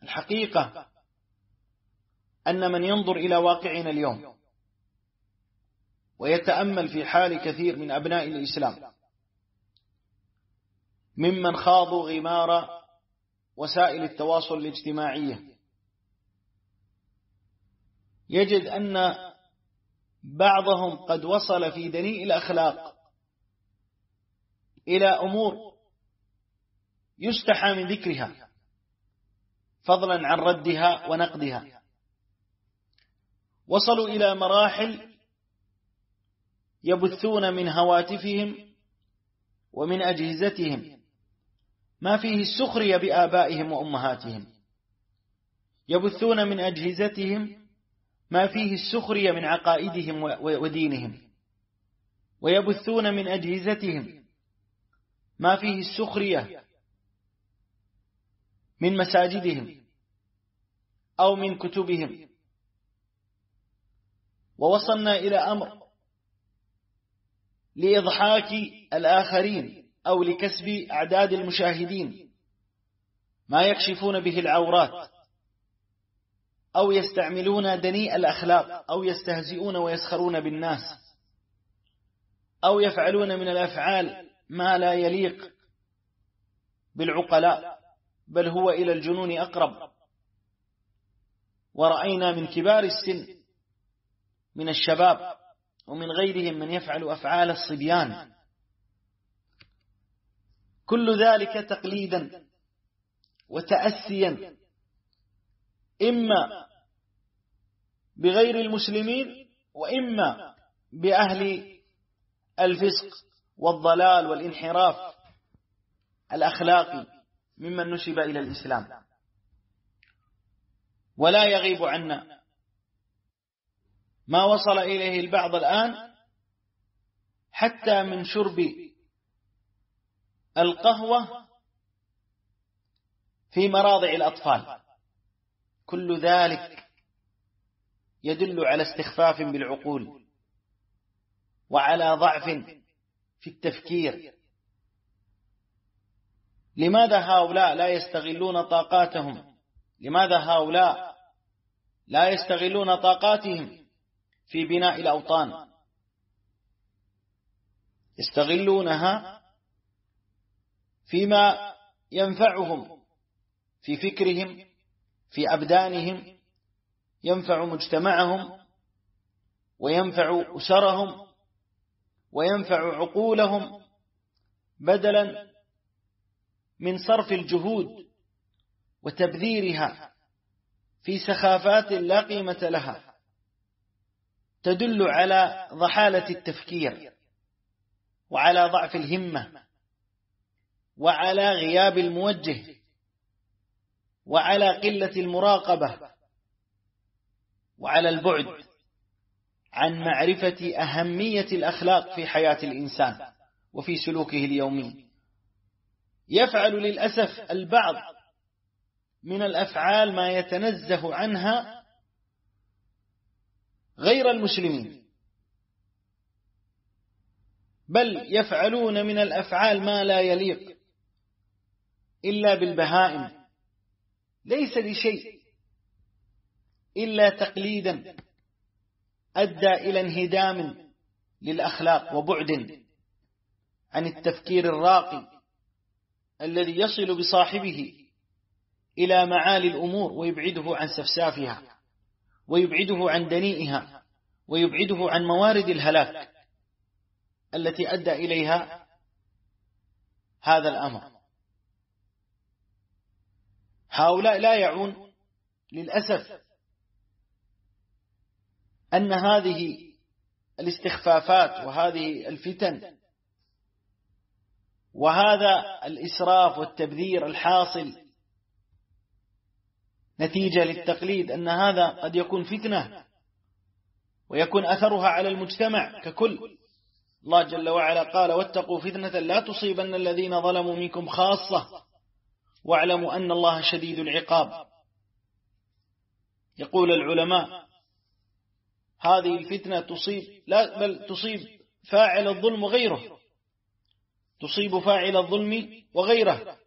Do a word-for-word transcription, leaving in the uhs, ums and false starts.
الحقيقة أن من ينظر إلى واقعنا اليوم ويتأمل في حال كثير من أبناء الإسلام ممن خاضوا غمار وسائل التواصل الاجتماعية يجد أن بعضهم قد وصل في دنيء الأخلاق إلى أمور يستحى من ذكرها فضلا عن ردها ونقدها. وصلوا إلى مراحل يبثون من هواتفهم ومن أجهزتهم ما فيه السخرية بآبائهم وأمهاتهم، يبثون من أجهزتهم ما فيه السخرية من عقائدهم ودينهم، ويبثون من أجهزتهم ما فيه السخرية من مساجدهم أو من كتبهم. ووصلنا إلى أمر لإضحاك الآخرين أو لكسب أعداد المشاهدين ما يكشفون به العورات، أو يستعملون دنيء الأخلاق، أو يستهزئون ويسخرون بالناس، أو يفعلون من الأفعال ما لا يليق بالعقلاء بل هو إلى الجنون أقرب. ورأينا من كبار السن من الشباب ومن غيرهم من يفعل أفعال الصبيان، كل ذلك تقليدا وتأسيا إما بغير المسلمين وإما بأهل الفسق والضلال والانحراف الأخلاقي ممن نسب إلى الإسلام. ولا يغيب عنا ما وصل إليه البعض الآن حتى من شرب القهوة في مراضع الأطفال، كل ذلك يدل على استخفاف بالعقول وعلى ضعف في التفكير. لماذا هؤلاء لا يستغلون طاقاتهم؟ لماذا هؤلاء لا يستغلون طاقاتهم في بناء الأوطان؟ يستغلونها فيما ينفعهم في فكرهم، في أبدانهم، ينفع مجتمعهم وينفع أسرهم وينفع عقولهم، بدلا من صرف الجهود وتبذيرها في سخافات لا قيمة لها تدل على ضحالة التفكير وعلى ضعف الهمة وعلى غياب الموجه وعلى قلة المراقبة وعلى البعد عن معرفة أهمية الأخلاق في حياة الإنسان وفي سلوكه اليومي. يفعل للأسف البعض من الأفعال ما يتنزه عنها غير المسلمين، بل يفعلون من الأفعال ما لا يليق إلا بالبهائم، ليس لشيء إلا تقليدا أدى إلى انهدام للأخلاق وبعد عن التفكير الراقي الذي يصل بصاحبه إلى معالي الأمور ويبعده عن سفسافها ويبعده عن دنيئها ويبعده عن موارد الهلاك التي أدى إليها هذا الأمر. هؤلاء لا يعون للأسف أن هذه الاستخفافات وهذه الفتن وهذا الإسراف والتبذير الحاصل نتيجة للتقليد، أن هذا قد يكون فتنة ويكون أثرها على المجتمع ككل. الله جل وعلا قال: واتقوا فتنة لا تصيبن الذين ظلموا منكم خاصة واعلموا أن الله شديد العقاب. يقول العلماء: هذه الفتنة تصيب لا بل تصيب فاعل الظلم وغيره، تصيب فاعل الظلم وغيره،